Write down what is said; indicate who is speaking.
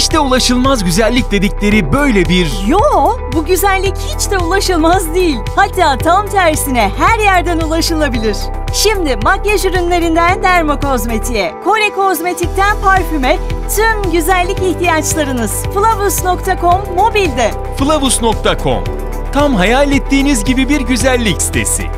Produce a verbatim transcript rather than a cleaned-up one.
Speaker 1: hiç de ulaşılmaz güzellik dedikleri böyle bir...
Speaker 2: Yo, bu güzellik hiç de ulaşılmaz değil. Hatta tam tersine her yerden ulaşılabilir. Şimdi makyaj ürünlerinden dermokozmetiğe, Kore Kozmetik'ten parfüme tüm güzellik ihtiyaçlarınız flavus nokta com mobilde.
Speaker 1: flavus nokta com, tam hayal ettiğiniz gibi bir güzellik sitesi.